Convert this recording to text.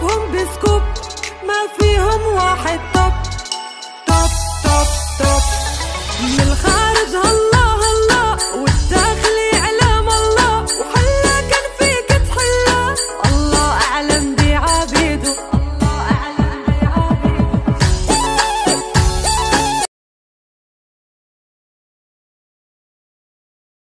سكوبهم بسكوب، ما فيهم واحد توب توب توب توب. من الخارج هلا